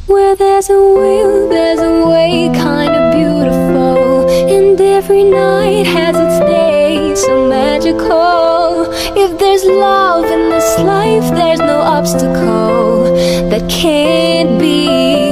Where there's a will, there's a way, kinda beautiful. And every night has its day, so magical. If there's love in this life, there's no obstacle that can't be